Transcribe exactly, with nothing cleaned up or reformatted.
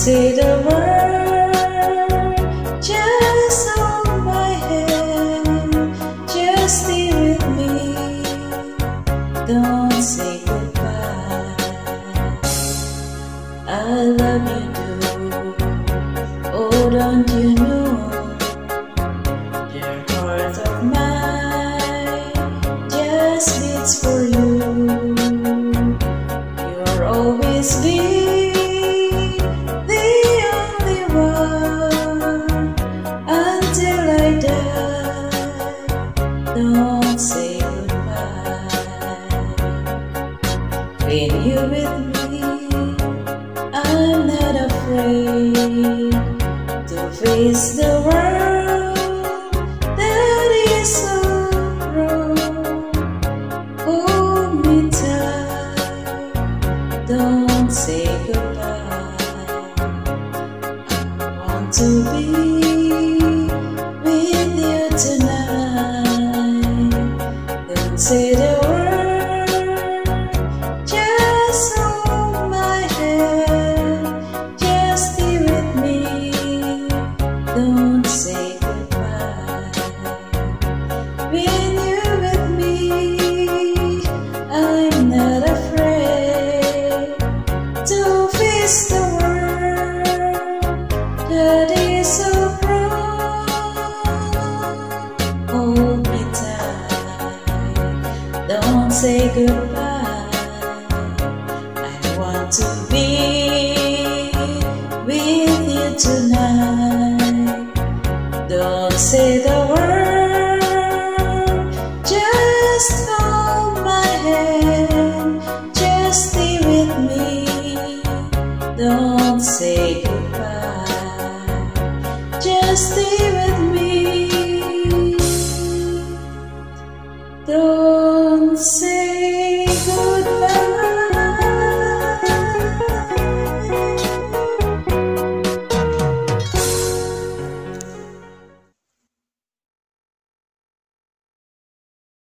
say the word, just hold my hand, just stay with me. Don't say goodbye. I love you too. Oh, don't you know, dear heart of mine just beats for you. You're always be the only one until I die. Don't say goodbye. When you're with me, I'm not afraid to face the world that is so wrong. Hold me tight, don't say goodbye. I want to be with you tonight. Don't say the word, just hold my hand, just stay with me. Don't say goodbye. When you're with me, I'm not afraid to face the world that is so wrong. Hold me tight, don't say goodbye. I want to be with you tonight. Don't say the word, just hold my hand, just stay with me. Don't say goodbye, just stay